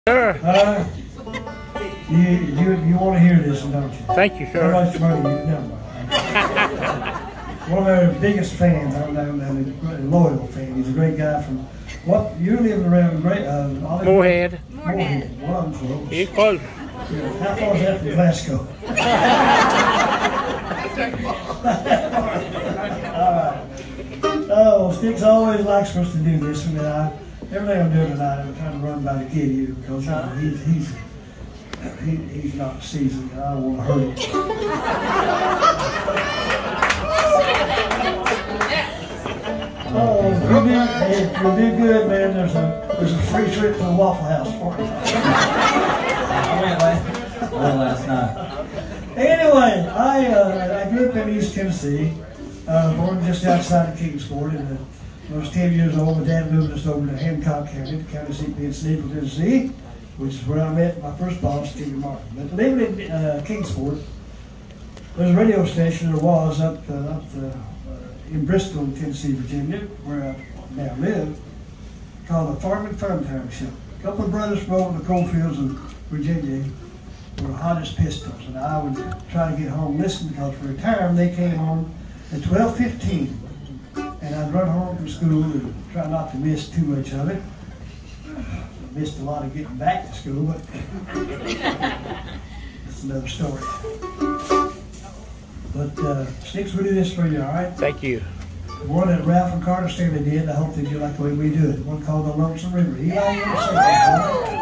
Sir. You want to hear this, don't you? Thank you, sir. How much money you know? One of our biggest fans, I'm a loyal fan. He's a great guy from what you living around Moorhead. Well, I'm close. He's close. Yeah. How far is that from Glasgow? Oh, Sticks always likes for us to do this, and everything I'm doing tonight, I'm trying to run by the kid here because he's not seasoned, and I don't want to hurt him. Oh, if you do good, man, there's a free trip to the Waffle House for you. I went last night. Anyway, I grew up in East Tennessee, born just outside of Kingsport. And when I was 10 years old, my dad moved us over to Hancock County, the county seat being Steeple, Tennessee, which is where I met my first boss, Stevie Martin. But living in Kingsport, there's a radio station, there was, up in Bristol, Tennessee, Virginia, where I now live, called the Farm and Fun Time Show. A couple of brothers from over the coal fields of Virginia were hot as pistols, and I would try to get home and listen because for a time they came on at 12:15, and I'd run home from school and try not to miss too much of it. I missed a lot of getting back to school, but that's another story. But Sticks, we do this for you, all right? Thank you. The one that Ralph and Carter Stanley did, I hope that you like the way we do it. One called the Lonesome River. Eli, you want to say that?